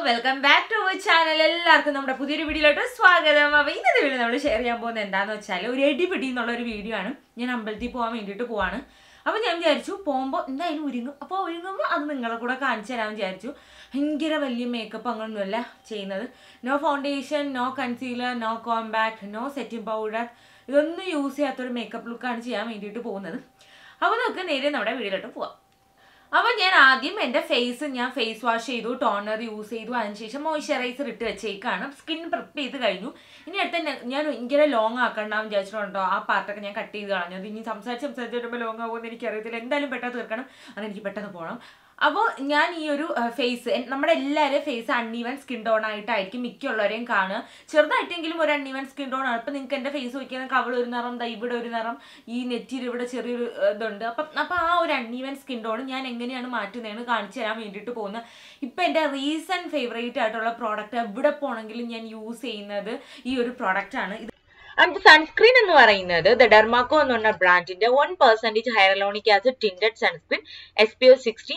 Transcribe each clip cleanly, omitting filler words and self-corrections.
Welcome back to our channel. എല്ലാവർക്കും നമ്മുടെ പുതിയൊരു വീഡിയോയിലോട്ട് സ്വാഗതം. അപ്പോൾ ഇന്നത്തെ വീഡിയോ നമ്മൾ ഷെയർ ചെയ്യാൻ പോകുന്നത് എന്താണെന്ന് വെച്ചാൽ ഒരു എടിപിടി എന്നുള്ളൊരു വീഡിയോ ആണ്. ഞാൻ അമ്പലത്തിൽ പോകാൻ വേണ്ടിയിട്ട് പോവാണ്. അപ്പോൾ ഞാൻ വിചാരിച്ചു പോകുമ്പോൾ എന്തായാലും ഒരുങ്ങും. അപ്പോൾ ഒരുങ്ങുമ്പോൾ അത് നിങ്ങളെ കൂടെ കാണിച്ചു തരാമെന്ന് വിചാരിച്ചു. ഭയങ്കര വലിയ മേക്കപ്പ് അങ്ങനെയൊന്നുമല്ല ചെയ്യുന്നത്. No foundation, no concealer, no compact, no setting powder, ഇതൊന്നും യൂസ് ചെയ്യാത്തൊരു മേക്കപ്പ് ലുക്കാണ് ചെയ്യാൻ വേണ്ടിയിട്ട് പോകുന്നത്. അപ്പോൾ നമുക്ക് നേരെ നമ്മുടെ വീഡിയോയിലോട്ട് പോവാം. അപ്പോൾ ഞാൻ ആദ്യം എൻ്റെ ഞാൻ ഫേസ് വാഷ് ചെയ്തു, ടോണർ യൂസ് ചെയ്തു, അതിനുശേഷം മോയ്സ്ചറൈസർ ഇട്ട് വെച്ചേക്കാണ്. സ്കിൻ പ്രിപ്പ് ചെയ്ത് കഴിഞ്ഞു. ഇനി അടുത്ത ഞാൻ ഭയങ്കര ലോങ് ആക്കണ്ടാവും വിചാരിച്ചിട്ടുണ്ടോ ആ പാർട്ടൊക്കെ ഞാൻ കട്ട് ചെയ്ത് കളഞ്ഞത്. ഇനി സംസാരിച്ച് വരുമ്പോൾ ലോങ് ആകുമെന്ന് എനിക്കറിയത്തില്ല. എന്തായാലും പെട്ടെന്ന് തീർക്കണം, അങ്ങനെ എനിക്ക് പെട്ടെന്ന് പോകണം. അപ്പോൾ ഞാൻ ഈ ഒരു ഫേസ്, നമ്മുടെ എല്ലാവരും ഫേസ് അൺഈവൻ സ്കിൻ ടോൺ ആയിട്ടായിരിക്കും മിക്കുള്ളവരെയും കാണുക. ചെറുതായിട്ടെങ്കിലും ഒരു അൺഈവൻ സ്കിൻ ടോൺ ആണ്. ഇപ്പം നിങ്ങൾക്ക് എൻ്റെ ഫേസ് വയ്ക്കുന്ന കവിൾ ഒരു നിറം, ഇവിടെ ഒരു നിറം, ഈ നെറ്റിയിൽ ഇവിടെ ചെറിയൊരു ഇതുണ്ട്. അപ്പം ആ ഒരു അൺഈവൻ സ്കിൻ ടോൺ ഞാൻ എങ്ങനെയാണ് മാറ്റുന്നതെന്ന് കാണിച്ചു തരാൻ വേണ്ടിയിട്ട് പോകുന്നത്. ഇപ്പം എൻ്റെ റീസെൻറ്റ് ഫേവറേറ്റ് ആയിട്ടുള്ള പ്രോഡക്റ്റ് എവിടെ പോകണമെങ്കിലും ഞാൻ യൂസ് ചെയ്യുന്നത് ഈ ഒരു പ്രോഡക്റ്റാണ്. ആൻഡ് സൺസ്ക്രീൻ എന്ന് പറയുന്നത് ദ ഡെർമാക്കോ എന്ന് പറഞ്ഞ ബ്രാൻഡിന്റെ 1% hyaluronic acid tinted sunscreen SPF 60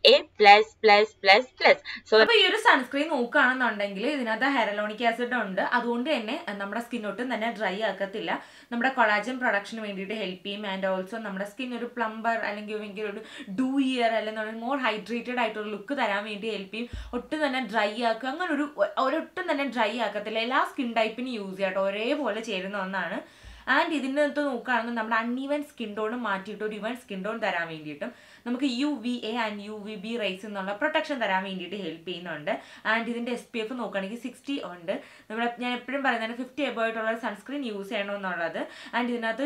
PA++++. So അപ്പോൾ ഈ ഒരു സൺസ്ക്രീൻ നോക്കുകയാണെന്നുണ്ടെങ്കിൽ ഇതിനകത്ത് ഹൈറലോണിക് ആസിഡ് ഉണ്ട്. അതുകൊണ്ട് തന്നെ നമ്മുടെ സ്കിൻ ഒട്ടും തന്നെ ഡ്രൈ ആക്കത്തില്ല. നമ്മുടെ കൊളാജൻ പ്രൊഡക്ഷന് വേണ്ടിയിട്ട് ഹെൽപ്പ് ചെയ്യും. ആൻഡ് ഓൾസോ നമ്മുടെ സ്കിൻ ഒരു പ്ലംബർ അല്ലെങ്കിൽ ഭയങ്കര ഒരു ഡൂയിയർ അല്ലെങ്കിൽ മോർ ഹൈഡ്രേറ്റഡ് ആയിട്ടൊരു ലുക്ക് തരാൻ വേണ്ടി ഹെൽപ്പ് ചെയ്യും. ഒട്ടും തന്നെ ഡ്രൈ ആക്കുക, അങ്ങനെ ഒരൊട്ടും തന്നെ ഡ്രൈ ആക്കത്തില്ല. എല്ലാ സ്കിൻ ടൈപ്പിന് യൂസ് ചെയ്യാട്ടോ, ഒരേപോലെ ചേരുന്ന ഒന്നാണ്. ആൻഡ് ഇതിനകത്ത് നോക്കുകയാണെങ്കിൽ നമ്മുടെ അൺഈവൻ സ്കിൻ ടോൺ മാറ്റിയിട്ട് ഒരു ഇവൻ സ്കിൻ ടോൺ തരാൻ വേണ്ടിയിട്ടും നമുക്ക് UVA ആൻഡ് UVB റേസ് എന്നുള്ള പ്രൊട്ടക്ഷൻ തരാൻ വേണ്ടിയിട്ട് ഹെൽപ്പ് ചെയ്യുന്നുണ്ട്. ആൻഡ് ഇതിൻ്റെ SPF നോക്കുകയാണെങ്കിൽ 60 ഉണ്ട്. ഞാൻ എപ്പോഴും പറയുന്നത് 50 എബോ ആയിട്ടുള്ള സൺസ്ക്രീൻ യൂസ് ചെയ്യണമെന്നുള്ളത്. ആൻഡ് ഇതിനകത്ത്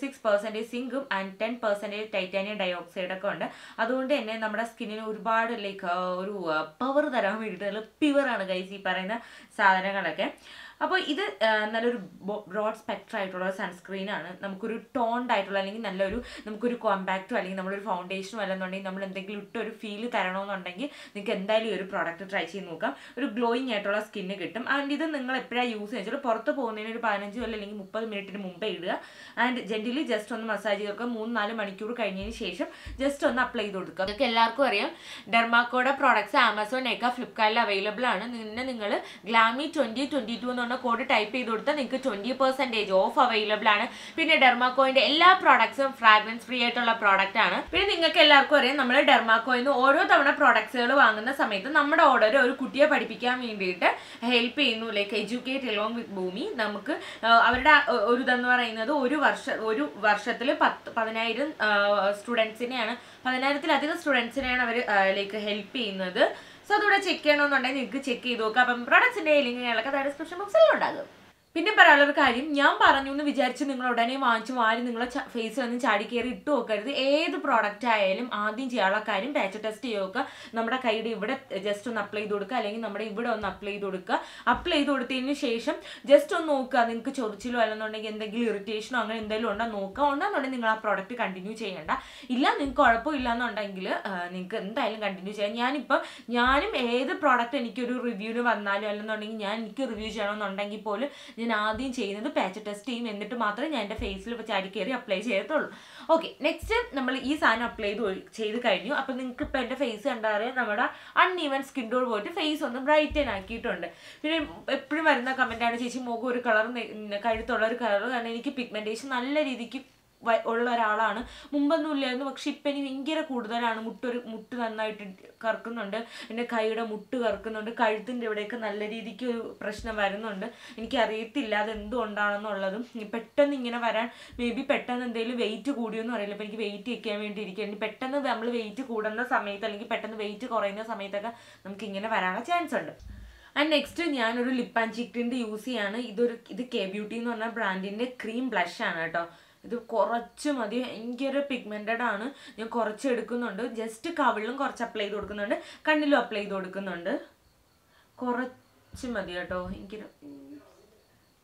26% സിങ്കും ആൻഡ് 10% ടൈറ്റാനിയം ഡയോക്സൈഡ് ഒക്കെ ഉണ്ട്. അതുകൊണ്ട് തന്നെ നമ്മുടെ സ്കിന്നിന് ഒരുപാട് ഒരു പവർ തരാൻ വേണ്ടിയിട്ട് നല്ല പ്യുവറാണ് ഗൈസ് ഈ പറയുന്ന സാധനങ്ങളൊക്കെ. അപ്പോൾ ഇത് നല്ലൊരു ബ്രോഡ് സ്പെക്ട്രം ആയിട്ടുള്ള സൺസ്ക്രീനാണ്. നമുക്കൊരു ടോൺഡ് ആയിട്ടുള്ള അല്ലെങ്കിൽ നമുക്കൊരു കോമ്പാക്റ്റോ അല്ലെങ്കിൽ നമ്മളൊരു ഫൗണ്ടേഷനോ അല്ലെന്നുണ്ടെങ്കിൽ നമ്മൾ എന്തെങ്കിലും ഇട്ടൊരു ഫീൽ തരണമെന്നുണ്ടെങ്കിൽ നിങ്ങൾക്ക് എന്തായാലും ഈ ഒരു പ്രോഡക്റ്റ് ട്രൈ ചെയ്ത് നോക്കാം. ഒരു ഗ്ലോയിങ് ആയിട്ടുള്ള സ്കിന്ന് കിട്ടും. ആൻഡ് ഇത് നിങ്ങൾ എപ്പോഴാണ് യൂസ് ചെയ്യുന്നത്, പുറത്ത് പോകുന്നതിന് ഒരു 15 അല്ലെങ്കിൽ 30 മിനിറ്റിന് മുമ്പേ ഇടുക. ആൻഡ് ജെന്റിലി ജസ്റ്റ് ഒന്ന് മസാജ് ചെയ്ത് കൊടുക്കുക. 3-4 മണിക്കൂർ കഴിഞ്ഞതിന് ശേഷം ജസ്റ്റ് ഒന്ന് അപ്ലൈ ചെയ്ത് കൊടുക്കുക. അതൊക്കെ എല്ലാവർക്കും അറിയാം. ഡെർമാക്കോയുടെ പ്രോഡക്ട്സ് ആമസോൺ, ഫ്ലിപ്കാർട്ടിൽ അവൈലബിൾ ആണ്. നിങ്ങൾ ഗ്ലാമി 2022 എന്ന് കോഡ് ടൈപ്പ് ചെയ്ത് കൊടുത്താൽ നിങ്ങൾക്ക് 20% ഓഫ് അവൈലബിൾ ആണ്. പിന്നെ ഡെർമാക്കോയിന്റെ എല്ലാ പ്രോഡക്ട്സും ഫ്രാഗ്രൻസ് ഫ്രീ ആയിട്ടുള്ള പ്രോഡക്റ്റ് ആണ്. പിന്നെ നിങ്ങൾക്ക് എല്ലാവർക്കും അറിയാം, നമ്മൾ ഡെർമാക്കോയിൽ നിന്ന് ഓരോ തവണ പ്രോഡക്ട്സുകൾ വാങ്ങുന്ന സമയത്ത് നമ്മുടെ ഓർഡർ ഒരു കുട്ടിയെ പഠിപ്പിക്കാൻ വേണ്ടിയിട്ട് ഹെൽപ്പ് ചെയ്യുന്നു. എഡ്യൂക്കേറ്റ് എലോങ് വിത്ത് ഭൂമി. നമുക്ക് അവരുടെ ഒരു ഇതെന്ന് പറയുന്നത് ഒരു വർഷത്തിൽ 10,000 സ്റ്റുഡൻസിനെയാണ്, 10,000-ലധികം സ്റ്റുഡൻസിനെയാണ് അവർ ഹെൽപ്പ് ചെയ്യുന്നത്. സോ അതുകൂടെ ചെക്ക് ചെയ്യണമെന്നുണ്ടെങ്കിൽ നിങ്ങൾക്ക് ചെക്ക് ചെയ്ത് നോക്കാം. അപ്പം പ്രൊഡക്ട്സിൻ്റെ ലിങ്കുകളൊക്കെ ഡിസ്ക്രിപ്ഷൻ ബോക്സിലും ഉണ്ടാകും. പിന്നെ പറയാനുള്ളൊരു കാര്യം, ഞാൻ പറഞ്ഞു എന്ന് വിചാരിച്ച് നിങ്ങൾ ഉടനെ വാങ്ങിച്ച് നിങ്ങളെ ഫേസിലൊന്നും ചാടി കയറി ഇട്ട് നോക്കരുത്. ഏത് പ്രോഡക്റ്റ് ആയാലും ആദ്യം ചെയ്യാനുള്ള കാര്യം പാച്ച് ടെസ്റ്റ് ചെയ്ത് നോക്കുക. നമ്മുടെ കൈയുടെ ഇവിടെ ജസ്റ്റ് ഒന്ന് അപ്ലൈ ചെയ്ത് കൊടുക്കുക, അല്ലെങ്കിൽ നമ്മുടെ ഇവിടെ ഒന്ന് അപ്ലൈ ചെയ്ത് കൊടുക്കുക. അപ്ലൈ ചെയ്ത് കൊടുത്തതിന് ശേഷം ജസ്റ്റ് ഒന്ന് നോക്കുക. നിങ്ങൾക്ക് ചൊറിച്ചിലോ അല്ലെന്നുണ്ടെങ്കിൽ എന്തെങ്കിലും ഇറിറ്റേഷനോ അങ്ങനെ എന്തെങ്കിലും ഉണ്ടോ നോക്കുക. ഉണ്ടെന്നുണ്ടെങ്കിൽ നിങ്ങൾ ആ പ്രോഡക്റ്റ് കണ്ടിന്യൂ ചെയ്യേണ്ട. ഇല്ല, നിങ്ങൾക്ക് കുഴപ്പമില്ല എന്നുണ്ടെങ്കിൽ നിങ്ങൾക്ക് എന്തായാലും കണ്ടിന്യൂ ചെയ്യാം. ഞാനും ഏത് പ്രോഡക്റ്റ് എനിക്കൊരു റിവ്യൂവിന് വന്നാലും അല്ലെന്നുണ്ടെങ്കിൽ എനിക്ക് റിവ്യൂ ചെയ്യണമെന്നുണ്ടെങ്കിൽ പോലും ഞാൻ ആദ്യം ചെയ്യുന്നത് പാച്ച് ടെസ്റ്റ് ചെയ്യും. എന്നിട്ട് മാത്രമേ ഞാൻ എൻ്റെ ഫേസിൽ ചാടി കയറി അപ്ലൈ ചെയ്യത്തുള്ളൂ. ഓക്കെ, നെക്സ്റ്റ് നമ്മൾ ഈ സാധനം അപ്ലൈ ചെയ്ത് കഴിഞ്ഞു. അപ്പം നിങ്ങൾക്ക് ഇപ്പം എൻ്റെ ഫേസ് കണ്ടാൽ അറിയാം, നമ്മുടെ അൺഈവൻ സ്കിൻ ടോൺ പോയിട്ട് ഫേസ് ഒന്ന് ബ്രൈറ്റൻ ആക്കിയിട്ടുണ്ട്. പിന്നെ എപ്പോഴും വരുന്ന കമൻറ്റാണ്, ചേച്ചി മുഖം ഒരു കളർ, കഴുത്തുള്ള ഒരു കളർ. കാരണം എനിക്ക് പിഗ്മെൻറ്റേഷൻ നല്ല രീതിക്ക് ഉള്ള ഒരാളാണ്. മുമ്പൊന്നും ഇല്ലായിരുന്നു, പക്ഷെ ഇപ്പം എനിക്ക് ഭയങ്കര കൂടുതലാണ്. മുട്ട് നന്നായിട്ട് കറക്കുന്നുണ്ട്, എൻ്റെ കൈയുടെ മുട്ട് കറക്കുന്നുണ്ട്, കഴുത്തിൻ്റെ ഇവിടെയൊക്കെ നല്ല രീതിക്ക് ഒരു പ്രശ്നം വരുന്നുണ്ട്. എനിക്കറിയത്തില്ല അതെന്തുകൊണ്ടാണെന്നുള്ളതും. പെട്ടെന്ന് ഇങ്ങനെ വരാൻ പെട്ടെന്ന് എന്തെങ്കിലും വെയിറ്റ് കൂടിയൊന്നും അറിയില്ല. ഇപ്പം എനിക്ക് വെയിറ്റ് വയ്ക്കാൻ വേണ്ടി ഇരിക്കുകയാണ്. പെട്ടെന്ന് നമ്മൾ വെയിറ്റ് കൂടുന്ന സമയത്ത് അല്ലെങ്കിൽ പെട്ടെന്ന് വെയിറ്റ് കുറയുന്ന സമയത്തൊക്കെ നമുക്ക് ഇങ്ങനെ വരാനുള്ള ചാൻസ് ഉണ്ട്. ആൻഡ് നെക്സ്റ്റ് ഞാനൊരു lip and cheek tint use ചെയ്യാണ്. ഇത് കെ ബ്യൂട്ടി എന്ന് പറഞ്ഞ ബ്രാൻഡിൻ്റെ ക്രീം ബ്ലഷാണ് കേട്ടോ. ഇത് കുറച്ച് മതി, ഭയങ്കര പിഗ്മെൻറ്റഡ് ആണ്. ഞാൻ കുറച്ച് എടുക്കുന്നുണ്ട്. ജസ്റ്റ് കവിളിലും കുറച്ച് അപ്ലൈ ചെയ്ത് കൊടുക്കുന്നുണ്ട്, കണ്ണിലും അപ്ലൈ ചെയ്ത് കൊടുക്കുന്നുണ്ട്. കുറച്ച് മതി കേട്ടോ.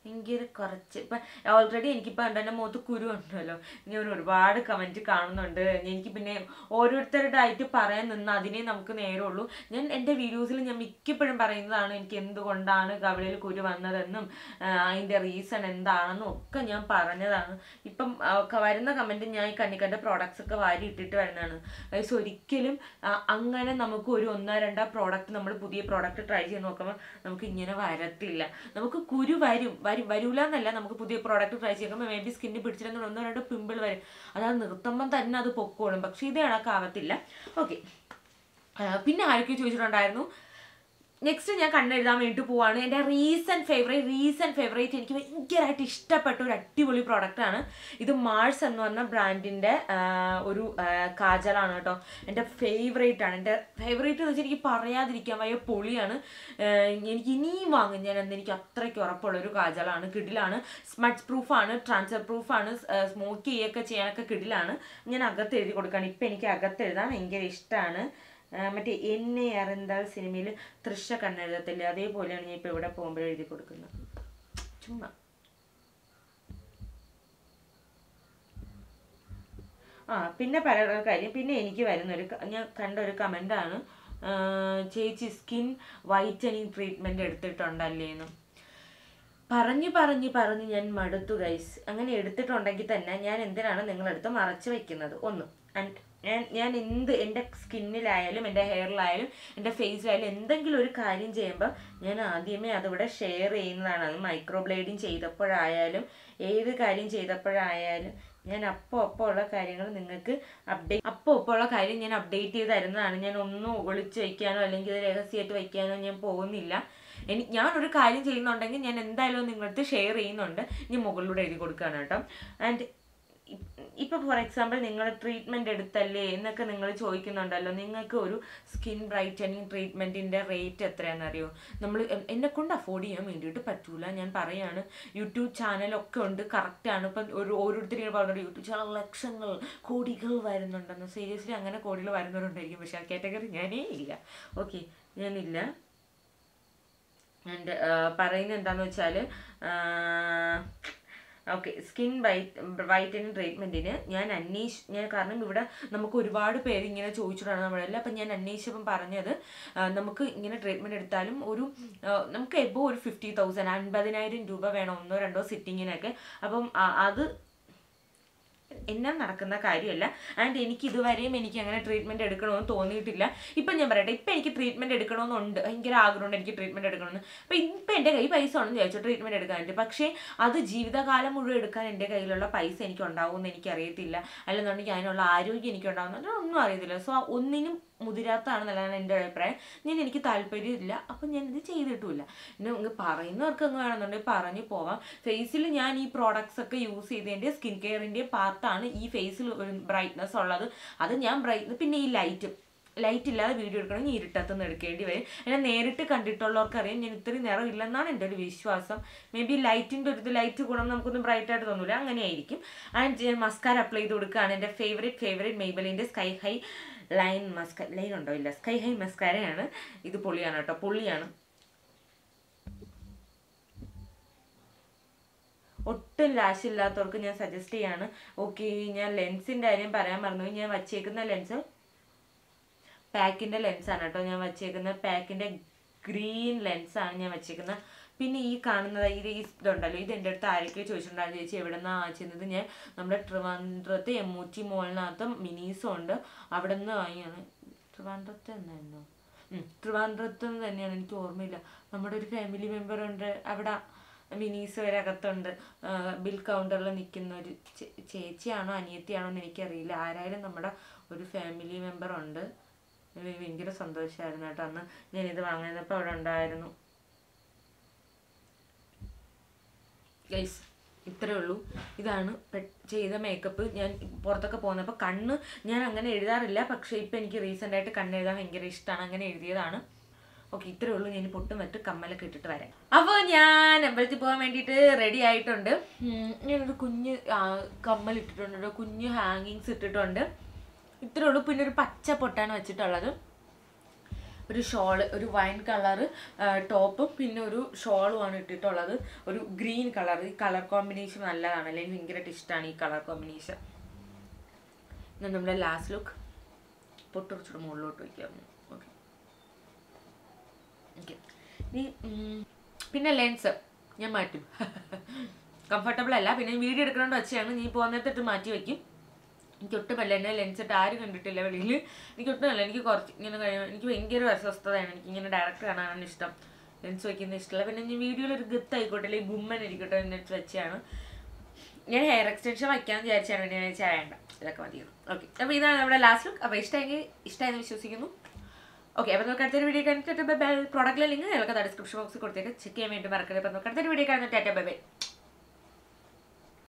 ഭയങ്കര കുറച്ച് ഇപ്പം ഓൾറെഡി എനിക്കിപ്പോൾ എൻ്റെ മുഖത്ത് കുരു ഉണ്ടല്ലോ. ഞാൻ ഒരുപാട് കമൻറ്റ് കാണുന്നുണ്ട്. എനിക്ക് പിന്നെ ഓരോരുത്തരുടെ ആയിട്ട് പറയാൻ നിന്ന് അതിനെ നമുക്ക് നേരമുള്ളൂ. ഞാൻ എൻ്റെ വീഡിയോസിൽ ഞാൻ മിക്കപ്പോഴും പറയുന്നതാണ് എനിക്ക് എന്തുകൊണ്ടാണ് കവിളിൽ കുരു വന്നതെന്നും അതിൻ്റെ റീസൺ എന്താണെന്നും ഒക്കെ ഞാൻ പറഞ്ഞതാണ്. ഇപ്പം വരുന്ന കമൻറ്റ് ഞാൻ ഈ കണ്ണിക്കൻ്റെ പ്രോഡക്ട്സ് ഒക്കെ വാരി ഇട്ടിട്ട് വരുന്നതാണ്. ഗൈസ് ഒരിക്കലും അങ്ങനെ നമുക്ക് ഒരു 1-2 പ്രോഡക്റ്റ് നമ്മൾ പുതിയ പ്രോഡക്റ്റ് ട്രൈ ചെയ്ത് നോക്കുമ്പോൾ നമുക്ക് ഇങ്ങനെ വരത്തില്ല. നമുക്ക് കുരു വരൂല എന്നല്ല, നമുക്ക് പുതിയ പ്രോഡക്റ്റ് ട്രൈ ചെയ്യുമ്പോൾ മേ ബി സ്കിന്നിൽ പിടിച്ചിരുന്ന 1-2 പിമ്പിൾ വരും. അതായത് നിർത്തുമ്പം തന്നെ അത് പൊക്കോളും. പക്ഷെ ഇത് കണക്കാവത്തില്ല. ഓക്കെ, പിന്നെ ആരൊക്കെ ചോദിച്ചിട്ടുണ്ടായിരുന്നു. നെക്സ്റ്റ് ഞാൻ കണ്ണെഴുതാൻ വേണ്ടി പോവാണ്. എൻ്റെ റീസെൻറ്റ് ഫേവറേറ്റ് എനിക്ക് ഭയങ്കരമായിട്ട് ഇഷ്ടപ്പെട്ട ഒരു അടിപൊളി പ്രോഡക്റ്റാണ് ഇത്. മാഴ്സ് എന്ന് പറഞ്ഞ ബ്രാൻഡിൻ്റെ ഒരു കാജലാണ് കേട്ടോ. എൻ്റെ ഫേവറേറ്റ് ആണ്. എൻ്റെ ഫേവറേറ്റ് എന്ന് വെച്ചാൽ എനിക്ക് പറയാതിരിക്കാൻ വയ്യ, പൊളിയാണ്. എനിക്ക് ഇനിയും വാങ്ങും ഞാൻ എന്ന് എനിക്ക് അത്രയ്ക്ക് ഉറപ്പുള്ളൊരു കാജലാണ്. കിഡിലാണ്, സ്മച്ച് പ്രൂഫാണ്, ട്രാൻസ്ഫർ പ്രൂഫാണ്, സ്മോക്ക് ചെയ്യുകയൊക്കെ ചെയ്യാനൊക്കെ കിഡിലാണ്. ഞാൻ അകത്ത് എഴുതി കൊടുക്കുകയാണ്. ഇപ്പം എനിക്ക് അകത്ത് എഴുതാൻ ഭയങ്കര ഇഷ്ടമാണ്. മറ്റേ എന്നെ അറിന്താൽ സിനിമയിൽ തൃശ കണ്ണെഴുതത്തില്ലേ, അതേപോലെയാണ് ഞാൻ ഇപ്പോൾ ഇവിടെ പോകുമ്പോൾ എഴുതി കൊടുക്കുന്നത്. ചുമ്മാ പിന്നെ പറയുന്ന കാര്യം, പിന്നെ എനിക്ക് ഞാൻ കണ്ട ഒരു കമൻ്റാണ്, ചേച്ചി സ്കിൻ വൈറ്റനിങ് ട്രീറ്റ്മെൻറ്റ് എടുത്തിട്ടുണ്ടല്ലേന്ന്. പറഞ്ഞ് ഞാൻ മടുത്തു ഗൈസ്. അങ്ങനെ എടുത്തിട്ടുണ്ടെങ്കിൽ തന്നെ ഞാൻ എന്തിനാണ് നിങ്ങളെടുത്ത് മറച്ചു വയ്ക്കുന്നത്? ഒന്ന്, ആൻഡ് ഞാൻ എൻ്റെ സ്കിന്നിലായാലും എൻ്റെ ഹെയറിലായാലും എൻ്റെ ഫേസിലായാലും എന്തെങ്കിലും ഒരു കാര്യം ചെയ്യുമ്പോൾ ഞാൻ ആദ്യമേ അതിവിടെ ഷെയർ ചെയ്യുന്നതാണ്. അത് മൈക്രോ ബ്ലേഡിങ് ചെയ്തപ്പോഴായാലും ഏത് കാര്യം ചെയ്തപ്പോഴായാലും ഞാൻ അപ്പോൾ ഉള്ള കാര്യങ്ങൾ നിങ്ങൾക്ക് ഞാൻ അപ്ഡേറ്റ് ചെയ്ത് തരുന്നതാണ്. ഞാൻ ഒന്നും ഒളിച്ച് വയ്ക്കാനോ അല്ലെങ്കിൽ ഇത് രഹസ്യമായിട്ട് വയ്ക്കാനോ ഞാൻ പോകുന്നില്ല. ഞാനൊരു കാര്യം ചെയ്യുന്നുണ്ടെങ്കിൽ ഞാൻ എന്തായാലും നിങ്ങളടുത്ത് ഷെയർ ചെയ്യുന്നുണ്ട്. ഞാൻ മുകളിലൂടെ എഴുതി കൊടുക്കുകയാണ് കേട്ടോ. ആൻഡ് ഇപ്പോൾ ഫോർ എക്സാമ്പിൾ നിങ്ങൾ ട്രീറ്റ്മെൻറ്റ് എടുത്തല്ലേ എന്നൊക്കെ നിങ്ങൾ ചോദിക്കുന്നുണ്ടല്ലോ. നിങ്ങൾക്ക് ഒരു സ്കിൻ ബ്രൈറ്റനിങ് ട്രീറ്റ്മെൻറ്റിൻ്റെ റേറ്റ് എത്രയാണെന്നറിയോ? എന്നെക്കൊണ്ട് അഫോർഡ് ചെയ്യാൻ വേണ്ടിയിട്ട് പറ്റൂല. ഞാൻ പറയുകയാണ്, യൂട്യൂബ് ചാനലൊക്കെ ഉണ്ട്, കറക്റ്റാണ്. ഇപ്പം ഓരോരുത്തരും പറഞ്ഞിട്ട് യൂട്യൂബ് ചാനൽ ലക്ഷങ്ങൾ കോടികൾ വരുന്നുണ്ടെന്ന്. സീരിയസ്ലി അങ്ങനെ കോടികൾ വരുന്നവരുണ്ടായിരിക്കും, പക്ഷേ ആ കാറ്റഗറി ഞാനേ ഇല്ല. ഓക്കെ, ഞാനില്ല. ആൻഡ് പറയുന്നത് എന്താണെന്ന് വെച്ചാൽ, ഓക്കെ, സ്കിൻ വൈറ്റനിങ് ട്രീറ്റ്മെൻറ്റിന് ഞാൻ കാരണം ഇവിടെ നമുക്ക് ഒരുപാട് പേര് ഇങ്ങനെ ചോദിച്ചിട്ടാണ് നമ്മളെല്ലാം. അപ്പം ഞാൻ അന്വേഷിച്ചപ്പം പറഞ്ഞത്, നമുക്ക് ഇങ്ങനെ ട്രീറ്റ്മെൻറ്റ് എടുത്താലും നമുക്ക് എബോ ഒരു 50,000 50,000 രൂപ വേണം 1-2 സിറ്റിങ്ങിനൊക്കെ. അപ്പം അത് എന്നാൽ നടക്കുന്ന കാര്യമല്ല. ആൻഡ് എനിക്ക് ഇതുവരെയും എനിക്ക് അങ്ങനെ ട്രീറ്റ്മെൻറ്റ് എടുക്കണമെന്ന് തോന്നിയിട്ടില്ല. ഇപ്പം ഞാൻ പറയട്ടെ, ഇപ്പം എനിക്ക് ട്രീറ്റ്മെൻറ്റ് എടുക്കണമെന്നുണ്ട്, ഭയങ്കര ആഗ്രഹമുണ്ട് എനിക്ക് ട്രീറ്റ്മെൻറ്റ് എടുക്കണമെന്ന്. അപ്പം ഇപ്പം എൻ്റെ കയ്യിൽ പൈസ ഉണ്ടെന്ന് ചോദിച്ചു ട്രീറ്റ്മെൻറ്റ് എടുക്കാനായിട്ട്. പക്ഷേ അത് ജീവിതകാലം മുഴുവൻ എടുക്കാൻ എൻ്റെ കയ്യിലുള്ള പൈസ എനിക്ക് ഉണ്ടാവുമെന്ന് എനിക്കറിയത്തില്ല. അല്ലെന്നുണ്ടെങ്കിൽ അതിനുള്ള ആരോഗ്യം എനിക്ക് ഉണ്ടാകുന്ന ഒന്നും അറിയത്തില്ല. സോ ഒന്നിനും മുതിരാത്തതാണ് നല്ലതാണ് എൻ്റെ അഭിപ്രായം. എനിക്ക് താല്പര്യമില്ല, അപ്പം ഞാനിത് ചെയ്തിട്ടുമില്ല. പിന്നെ പറയുന്നവർക്ക് അങ്ങ് വേണമെന്നുണ്ടെങ്കിൽ പറഞ്ഞു പോവാം. ഫേസിൽ ഞാൻ ഈ പ്രോഡക്ട്സ് ഒക്കെ യൂസ് ചെയ്തതിൻ്റെ സ്കിൻ കെയറിൻ്റെ പാർട്ടാണ് ഈ ഫേസിൽ ഒരു ബ്രൈറ്റ്നസ് ഉള്ളത്. അത് ഞാൻ പിന്നെ ഈ ലൈറ്റ് ഇല്ലാതെ വീഡിയോ എടുക്കണമെങ്കിൽ ഇരുട്ടത്തുനിന്ന് എടുക്കേണ്ടി വരും. എന്നെ നേരിട്ട് കണ്ടിട്ടുള്ളവർക്കറിയാം ഞാൻ ഇത്രയും നിറം ഇല്ലെന്നാണ് എൻ്റെ ഒരു വിശ്വാസം. മേ ബി ലൈറ്റിൻ്റെ ഒരു ലൈറ്റ് ഗുണം നമുക്കൊന്നും ബ്രൈറ്റായിട്ട് തോന്നില്ല, അങ്ങനെയായിരിക്കും. ആൻഡ് ഞാൻ മസ്കാര അപ്ലൈ ചെയ്ത് കൊടുക്കുകയാണ്. എൻ്റെ ഫേവറേറ്റ് മെയ്ബലിൻ്റെ സ്കൈ ഹൈ ലൈൻ ഉണ്ടോ? ഇല്ല, സ്കൈ ഹൈ മസ്കാരയാണ്. ഇത് പൊളിയാണ് കേട്ടോ, പൊളിയാണ്. ഒട്ടും ലാഷ് ഇല്ലാത്തവർക്ക് ഞാൻ സജസ്റ്റ് ചെയ്യാണ്. ഓക്കെ, ഞാൻ ലെൻസിൻ്റെ കാര്യം പറയാൻ മറന്നു. ഞാൻ വച്ചേക്കുന്ന ലെൻസ് പാക്കിൻ്റെ ലെൻസാണ് കേട്ടോ. ഞാൻ വച്ചേക്കുന്നത് പാക്കിൻ്റെ ഗ്രീൻ ലെൻസാണ് ഞാൻ വച്ചേക്കുന്നത്. പിന്നെ ഈ കാണുന്നത് ഇതുണ്ടല്ലോ, ഇത് എൻ്റെ അടുത്ത് ആരൊക്കെ ചോദിച്ചിട്ടുണ്ടായിരുന്നു, ചേച്ചി എവിടെ നിന്നാണ് വാങ്ങിച്ചത്? ഞാൻ നമ്മുടെ ട്രിവാൻഡ്രത്ത് MOT മോളിനകത്ത് മിനീസും ഉണ്ട്, അവിടെ നിന്ന് വാങ്ങിയാണ്. ട്രിവാൻഡ്രത്ത് എന്നായിരുന്നു? ട്രിവാൻഡ്രത്ത് നിന്ന് തന്നെയാണ്, എനിക്ക് ഓർമ്മയില്ല. നമ്മുടെ ഒരു ഫാമിലി മെമ്പർ ഉണ്ട് അവിടെ, മിനീസ് വരെ അകത്തുണ്ട്. ബിൽ കൗണ്ടറിൽ നിൽക്കുന്ന ഒരു ചേച്ചിയാണോ അനിയത്തിയാണോ എന്ന് എനിക്കറിയില്ല. ആരായാലും നമ്മുടെ ഒരു ഫാമിലി മെമ്പർ ഉണ്ട്. ഭയങ്കര സന്തോഷമായിരുന്നു കേട്ടോ അന്ന് ഞാനിത് വാങ്ങുന്നപ്പോൾ അവിടെ ഉണ്ടായിരുന്നു. ഗൈസ്, ഇത്രയേ ഉള്ളൂ. ഇതാണ് ചെയ്ത മേക്കപ്പ്. ഞാൻ പുറത്തൊക്കെ പോകുന്നപ്പോൾ കണ്ണ് ഞാൻ അങ്ങനെ എഴുതാറില്ല, പക്ഷേ ഇപ്പം എനിക്ക് റീസെൻ്റായിട്ട് കണ്ണെഴുതാൻ ഭയങ്കര ഇഷ്ടമാണ്, അങ്ങനെ എഴുതിയതാണ്. ഓക്കെ, ഇത്രയേ ഉള്ളൂ. ഞാൻ പൊട്ടും മറ്റും കമ്മലൊക്കെ ഇട്ടിട്ട് വരാം. അപ്പോൾ ഞാൻ അമ്പലത്തിൽ പോകാൻ വേണ്ടിയിട്ട് റെഡി ആയിട്ടുണ്ട്. ഞാനൊരു കുഞ്ഞ് കമ്മൽ ഇട്ടിട്ടുണ്ട്, കുഞ്ഞ് ഹാങ്ങിങ്സ് ഇട്ടിട്ടുണ്ട്. ഇത്രയേ ഉള്ളൂ. പിന്നെ ഒരു പച്ച പൊട്ടാണ് വെച്ചിട്ടുള്ളത്. ഒരു ഷോള്, ഒരു വൈൻ കളർ ടോപ്പും പിന്നെ ഒരു ഷോളുമാണ് ഇട്ടിട്ടുള്ളത്. ഒരു ഗ്രീൻ കളർ. ഈ കളർ കോമ്പിനേഷൻ നല്ലതാണ്, അല്ലെങ്കിൽ ഭയങ്കരമായിട്ട് ഇഷ്ടമാണ് ഈ കളർ കോമ്പിനേഷൻ. പിന്നെ നമ്മുടെ ലാസ്റ്റ് ലുക്ക് പൊട്ടുറച്ചിട്ട് മുകളിലോട്ട് വയ്ക്കാമോ? Okay okay. ഇനി പിന്നെ ലെൻസ് ഞാൻ മാറ്റും. കംഫർട്ടബിൾ അല്ല, പിന്നെ വീഡിയോ എടുക്കണമെന്ന് വെച്ചാണ്. നീ പോകുന്നിടത്തിട്ട് മാറ്റി വയ്ക്കും. എനിക്ക് ഒട്ടുമല്ല, എന്നെ ലെൻസ് ഇട്ട് ആരും കണ്ടിട്ടില്ല വെളിയിൽ. എനിക്ക് ഒട്ടുമല്ല, എനിക്ക് കുറച്ച് ഇങ്ങനെ കഴിയുമ്പോൾ എനിക്ക് ഭയങ്കര അസ്വസ്ഥതയാണ്. എനിക്കിങ്ങനെ ഡയറക്റ്റ് കാണാനാണ് ഇഷ്ടം, ലെൻസ് വയ്ക്കുന്ന ഇഷ്ടമല്ല. പിന്നെ ഞാൻ വീഡിയോയിൽ ഒരു ഗത്ത് ആയിക്കോട്ടെ അല്ലെങ്കിൽ ഗുമ്മൻ ഇരിക്കട്ടെ എന്നിട്ട് വെച്ചാണ്. ഞാൻ ഹെയർ എക്സ്റ്റൻഷൻ വയ്ക്കാമെന്ന് വിചാരിച്ചാണ്, പിന്നെ ഞാൻ വെച്ചാൽ വേണ്ട, ഇതൊക്കെ മതിയോ. ഓക്കെ, അപ്പോൾ ഇതാണ് നമ്മുടെ ലാസ്റ്റ് ലുക്ക്. അപ്പോൾ ഇഷ്ടമായെന്ന് വിശ്വസിക്കുന്നു. ഓക്കെ, അപ്പോൾ നമുക്ക് അടുത്തൊരു വീഡിയോ കണ്ടിട്ട് പ്രോഡക്റ്റിലെ ലിങ്ക് ഞങ്ങൾക്ക് ഡിസ്ക്രിപ്ഷൻ ബോക്സിൽ കൊടുത്തേക്ക് ചെക്ക് ചെയ്യാൻ വേണ്ടി മറക്കരുത്. അപ്പോൾ നമുക്ക് അടുത്തൊരു വീഡിയോ കാണുന്നത്. Tata bye by.